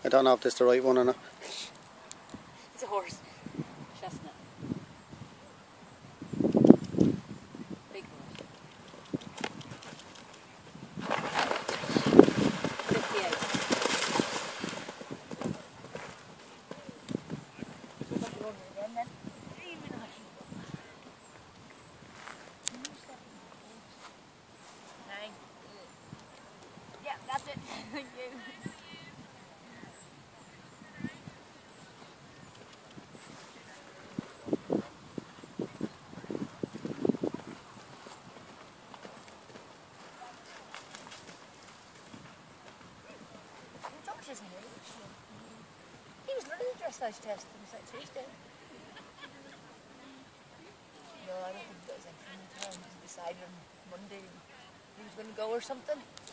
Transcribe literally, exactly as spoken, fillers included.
I don't know if this is the right one or not. It's a horse. Chestnut. Big horse. fifty-eight. Nine. Yeah, that's it. Thank you. Isn't he? He was running the dressage test on Tuesday. No, I don't think that was anything. He decided on Monday he was going to go or something.